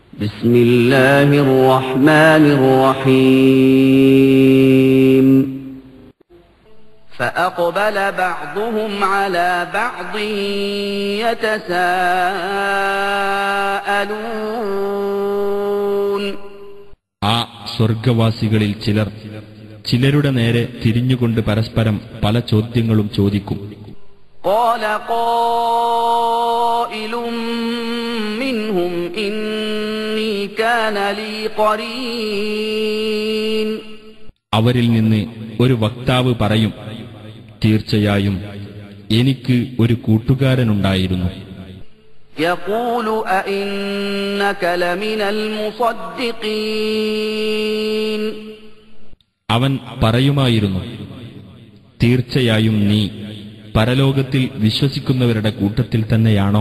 بسم الله الرحمن الرحيم فأقبل بعضهم على بعض يتساءلون ആ സ്വർഗവാസികളിൽ ചിലരുടെ നേരെ തിരിഞ്ഞുകൊണ്ട് പരസ്പരം പല ചോദ്യങ്ങളും ചോദിക്കും. قال قائل منهم إني كان لي قرين അവരിൽ നിന്ന് ഒരു വക്താവ് പറയും, തീർച്ചയായും എനിക്ക് ഒരു കൂട്ടുകാരനുണ്ടായിരുന്നു. يقول أئنك لمن المصدقين അവൻ പറയുമായിരുന്നു, തീർച്ചയായും നീ പരലോകത്തിൽ വിശ്വസിക്കുന്നവരുടെ കൂട്ടത്തിൽ തന്നെയാണോ?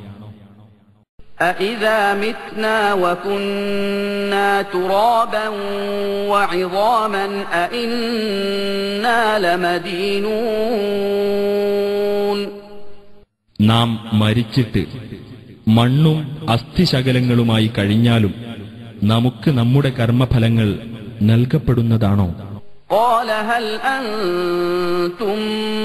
أإذا متنا وكنا ترابا وعظاما أإنا لمدينون നാം മരിച്ചിട്ട് മണ്ണും അസ്ഥിശകലങ്ങളുമായി കഴിഞ്ഞാലും നമുക്ക് നമ്മുടെ കർമ്മഫലങ്ങൾ നൽകപ്പെടുന്നതാണോ? قال هل أنتم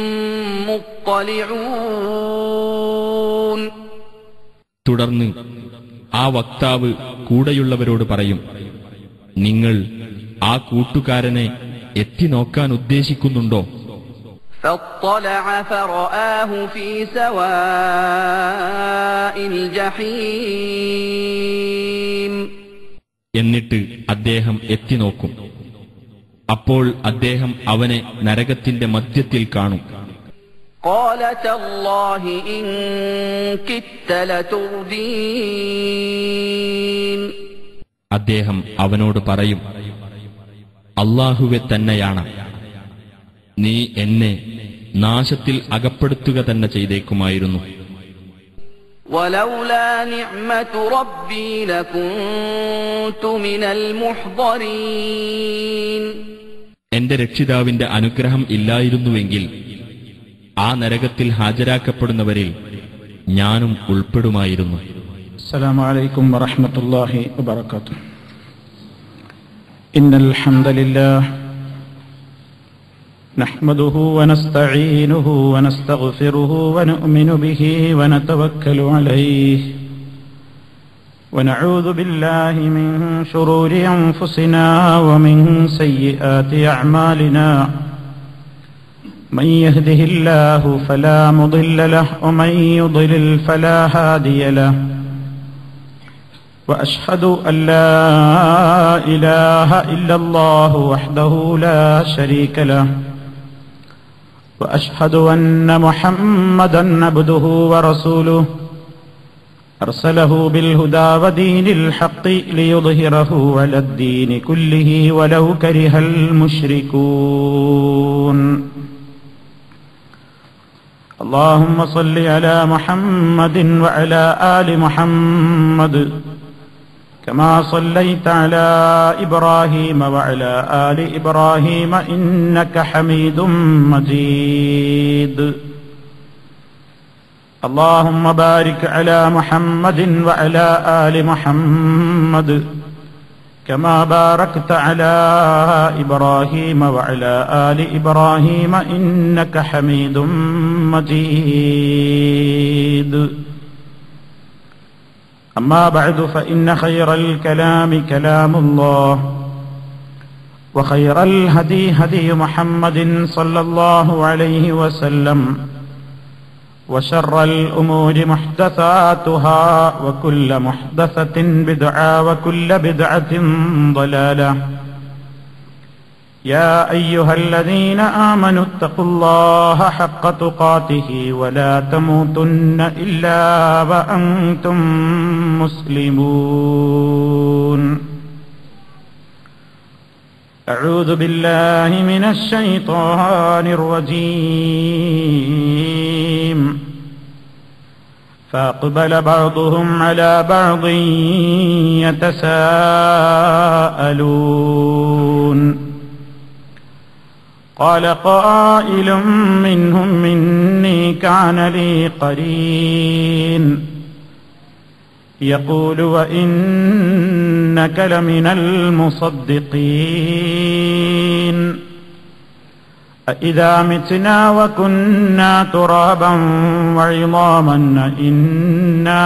مطلعون തുടർന്ന് ആ വക്താവ് കൂടെയുള്ളവരോട് പറയും, നിങ്ങൾ ആ കൂട്ടുകാരനെ എത്തിനോക്കാൻ ഉദ്ദേശിക്കുന്നുണ്ടോ? فاطلع فرآه في سواء الجحيم എന്നിട്ട് അദ്ദേഹം എത്തിനോക്കും. അപ്പോൾ അദ്ദേഹം അവനെ നരകത്തിന്റെ മധ്യത്തിൽ കാണും. قال تالله إن كدت لتردين അദ്ദേഹം അവനോട് പറയും, അല്ലാഹുവെ തന്നെയാണ്, നീ എന്നെ നാശത്തിൽ അകപ്പെടുത്തുക തന്നെ ചെയ്തേക്കുമായിരുന്നു. ولولا نعمة ربي لكنت من المحضرين എന്റെ രക്ഷിതാവിന്റെ അനുഗ്രഹം ഇല്ലായിരുന്നുവെങ്കിൽ ആ നരകത്തിൽ ഹാജരാക്കപ്പെടുന്നവരിൽ ഞാനും ഉൾപ്പെടുമായിരുന്നു. السلام عليكم ورحمة الله وبركاته. إن الحمد لله نحمده ونستعينه ونستغفره ونؤمن به ونتوكل عليه ونعوذ بالله من شرور أنفسنا ومن سيئات أعمالنا من يهده الله فلا مضل له ومن يضلل فلا هادي له وأشهد أن لا إله إلا الله وحده لا شريك له وأشهد أن محمدا عبده ورسوله أرسله بالهدى ودين الحق ليظهره على الدين كله ولو كره المشركون. اللهم صل على محمد وعلى آل محمد كما صليت على إبراهيم وعلى آل إبراهيم إنك حميد مجيد. اللهم بارك على محمد وعلى آل محمد كما باركت على إبراهيم وعلى آل إبراهيم إنك حميد مجيد. أما بعد فإن خير الكلام كلام الله وخير الهدي هدي محمد صلى الله عليه وسلم وشر الأمور محدثاتها وكل محدثة بدعة وكل بدعة ضلالة. يا أيها الذين آمنوا اتقوا الله حق تقاته ولا تموتن إلا وأنتم مسلمون. أعوذ بالله من الشيطان الرجيم. فأقبل بعضهم على بعض يتساءلون. قال قائل منهم إني كان لي قرين يقول وإنك لمن المصدقين أإذا متنا وكنا ترابا وعظاما إنا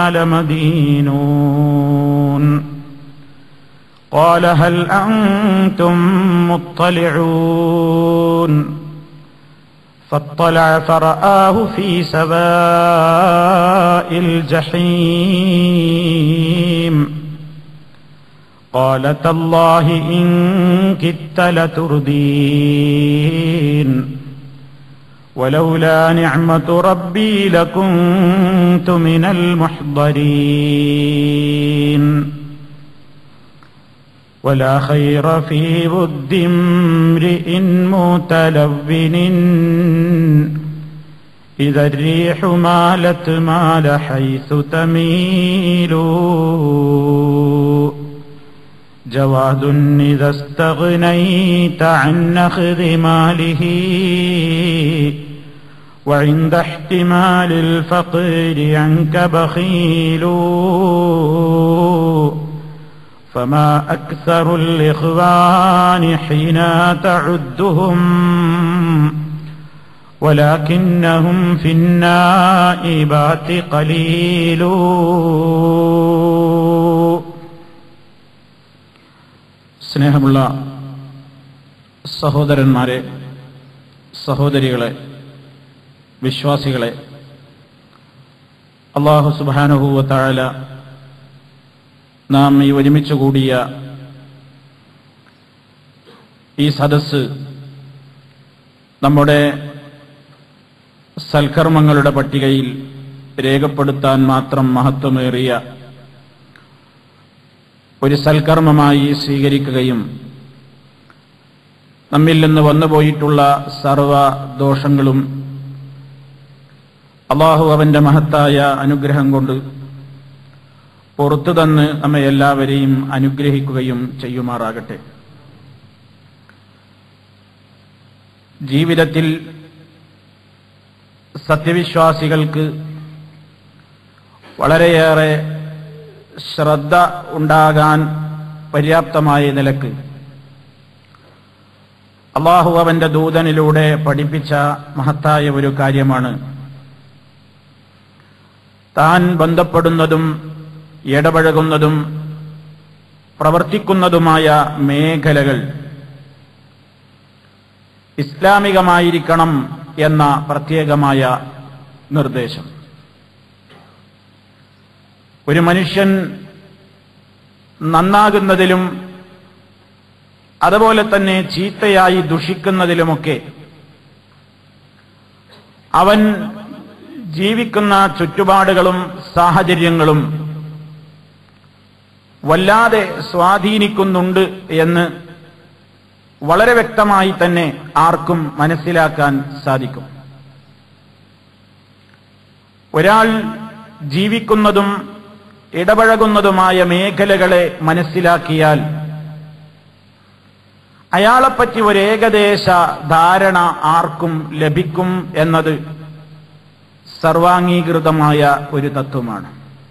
لمدينون قال هل أنتم مطلعون فاطلع فرآه في سواء الجحيم قال تالله إن كدت لتردين ولولا نعمة ربي لكنت من المحضرين ولا خير في ود امرئ متلون إذا الريح مالت مال حيث تميل جواد إذا استغنيت عن أخذ ماله وعند احتمال الفقر عنك بخيل فما أكثر الإخوان حين تعدهم ولكنهم في النائبات قليل. സ്നേഹമുള്ള സഹോദരന്മാരെ, സഹോദരികളെ, വിശ്വാസികളെ, അല്ലാഹു സുബ്ഹാനഹു വ തആല നാം ഈ ഒരുമിച്ച് കൂടിയ ഈ സദസ്സ് നമ്മുടെ സൽക്കർമ്മങ്ങളുടെ പട്ടികയിൽ രേഖപ്പെടുത്താൻ മാത്രം മഹത്വമേറിയ ഒരു സൽക്കർമ്മമായി സ്വീകരിക്കുകയും നമ്മിൽ നിന്ന് വന്നുപോയിട്ടുള്ള സർവ ദോഷങ്ങളും അല്ലാഹു അവന്റെ മഹത്തായ അനുഗ്രഹം കൊണ്ട് പുറത്തു തന്ന് നമ്മെ എല്ലാവരെയും അനുഗ്രഹിക്കുകയും ചെയ്യുമാറാകട്ടെ. ജീവിതത്തിൽ സത്യവിശ്വാസികൾക്ക് വളരെയേറെ ശ്രദ്ധ ഉണ്ടാകാൻ പര്യാപ്തമായ നിലക്ക് അല്ലാഹു അവന്റെ ദൂതനിലൂടെ പഠിപ്പിച്ച മഹത്തായ ഒരു കാര്യമാണ് താൻ ബന്ധപ്പെടുന്നതും ഇടപഴകുന്നതും പ്രവർത്തിക്കുന്നതുമായ മേഖലകൾ ഇസ്ലാമികമായിരിക്കണം എന്ന പ്രത്യേകമായ നിർദ്ദേശം. ഒരു മനുഷ്യൻ നന്നാകുന്നതിലും അതുപോലെ തന്നെ ചീത്തയായി ദുഷിക്കുന്നതിലുമൊക്കെ അവൻ ജീവിക്കുന്ന ചുറ്റുപാടുകളും സാഹചര്യങ്ങളും വല്ലാതെ സ്വാധീനിക്കുന്നുണ്ട് എന്ന് വളരെ വ്യക്തമായി തന്നെ ആർക്കും മനസ്സിലാക്കാൻ സാധിക്കും. ഒരാൾ ജീവിക്കുന്നതും ഇടപഴകുന്നതുമായ മേഖലകളെ മനസ്സിലാക്കിയാൽ അയാളെപ്പറ്റി ഒരു ഏകദേശ ധാരണ ആർക്കും ലഭിക്കും എന്നത് സർവാംഗീകൃതമായ ഒരു തത്വമാണ്.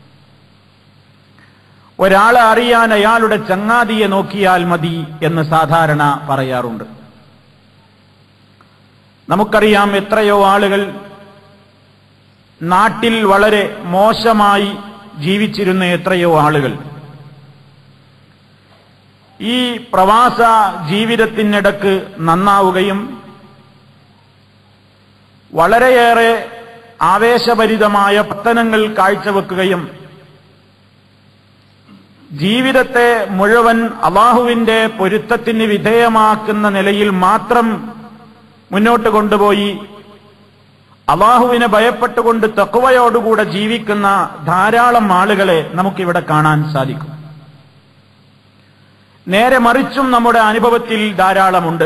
ഒരാളെ അറിയാൻ അയാളുടെ ചങ്ങാതിയെ നോക്കിയാൽ മതി എന്ന് സാധാരണ പറയാറുണ്ട്. നമുക്കറിയാം എത്രയോ ആളുകൾ നാട്ടിൽ വളരെ മോശമായി ജീവിച്ചിരുന്ന എത്രയോ ആളുകൾ ഈ പ്രവാസ ജീവിതത്തിനിടക്ക് നന്നാവുകയും വളരെയേറെ ആവേശഭരിതമായ പത്തനങ്ങൾ കാഴ്ചവെക്കുകയും ജീവിതത്തെ മുഴുവൻ അല്ലാഹുവിന്റെ പൊരുത്തത്തിന് വിധേയമാക്കുന്ന നിലയിൽ മാത്രം മുന്നോട്ട് കൊണ്ടുപോയി അല്ലാഹുവിനെ ഭയപ്പെട്ടുകൊണ്ട് തഖ്വയോടുകൂടെ ജീവിക്കുന്ന ധാരാളം ആളുകളെ നമുക്കിവിടെ കാണാൻ സാധിക്കും. നേരെ മറിച്ചും നമ്മുടെ അനുഭവത്തിൽ ധാരാളമുണ്ട്.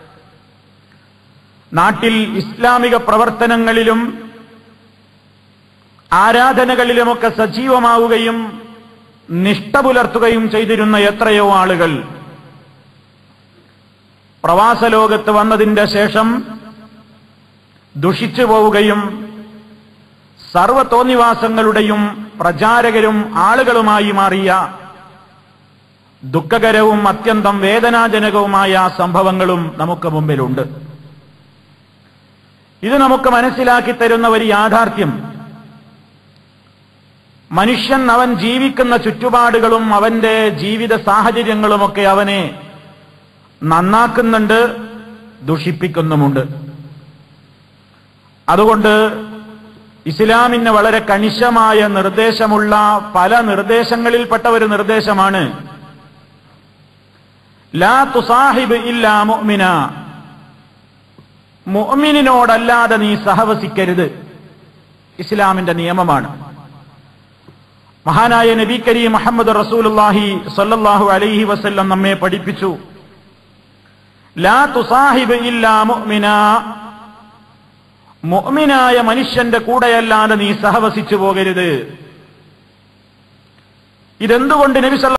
നാട്ടിൽ ഇസ്ലാമിക പ്രവർത്തനങ്ങളിലും ആരാധനകളിലുമൊക്കെ സജീവമാവുകയും നിഷ്ഠ പുലർത്തുകയും ചെയ്തിരുന്ന എത്രയോ ആളുകൾ പ്രവാസ ലോകത്ത് വന്നതിന്റെ ശേഷം ദുഷിച്ചു പോവുകയും സർവ്വ തോന്നിവാസങ്ങളുടെയും പ്രചാരകരും ആളുകളുമായി മാറിയ ദുഃഖകരവും അത്യന്തം വേദനാജനകവുമായ സംഭവങ്ങളും നമുക്ക് മുമ്പിലുണ്ട്. ഇത് നമുക്ക് മനസ്സിലാക്കി തരുന്ന ഒരു യാഥാർത്ഥ്യം, മനുഷ്യൻ അവൻ ജീവിക്കുന്ന ചുറ്റുപാടുകളും അവന്റെ ജീവിത സാഹചര്യങ്ങളുമൊക്കെ അവനെ നന്നാക്കുന്നുണ്ട്, ദുഷിപ്പിക്കുന്നുമുണ്ട്. അതുകൊണ്ട് ഇസ്ലാമിന് വളരെ കണിശമായ നിർദ്ദേശമുള്ള പല നിർദ്ദേശങ്ങളിൽപ്പെട്ട ഒരു നിർദ്ദേശമാണ് ലാ തുസാഹിബ് ഇല്ലാ മുഅ്മിന, മുഅ്മിനിനോടല്ലാതെ നീ സഹവസിക്കരുത്. ഇസ്ലാമിന്റെ നിയമമാണ്. മഹാനായ നബി കരീം മുഹമ്മദ് റസൂലുള്ളാഹി സ്വല്ലല്ലാഹു അലൈഹി വസല്ലം നമ്മെ പഠിപ്പിച്ചു, ലാ തുസാഹിബ് ഇല്ലാ മുഅ്മിന, മുഅ്മിനായ മനുഷ്യന്റെ കൂടെയല്ലാതെ നീ സഹവസിച്ചു പോകരുത്. ഇതെന്തുകൊണ്ട് നബി